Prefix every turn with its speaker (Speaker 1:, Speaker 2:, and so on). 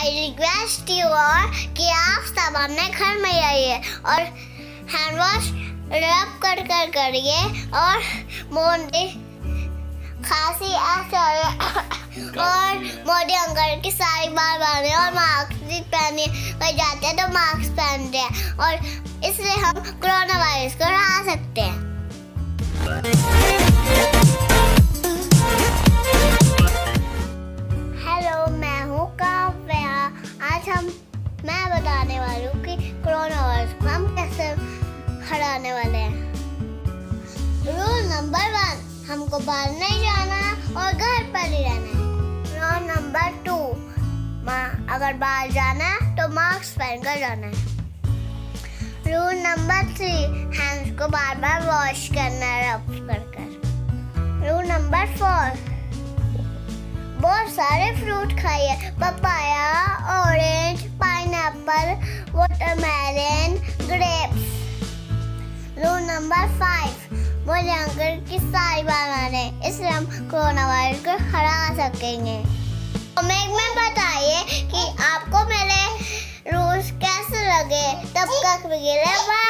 Speaker 1: I request you all कि आप सब अपने घर में रहिए और हैंड वॉश रब कर करिए और खांसी और मोदी अंकल की सारी बार बांधे और मास्क भी पहनिए। कहीं जाते हैं तो मास्क पहनते हैं और इसलिए हम कोरोना वायरस को हरा सकते हैं। हेलो, मैं हूँ काव्या। आज मैं बताने वाली हूँ कि कोरोना वायरस को हम कैसे हराने वाले हैं। रूल नंबर 1, हमको बाहर नहीं जाना और घर पर ही रहना है। रूल नंबर 2, अगर बाहर जाना है तो मास्क पहनकर जाना है। रूल नंबर 3, हैंड्स को बार बार वॉश करना है रब कर। रूल नंबर 4, बहुत सारे फ्रूट खाइए, papaya, orange, pineapple, watermelon, grapes. Rule number 5, Modi uncle की सारी बात माने, इसलिए हम कोरोना वायरस को हरा सकेंगे। कमेंट में बताइए कि आपको मेरे रूल्स कैसे लगे। तब तक के लिए बाय।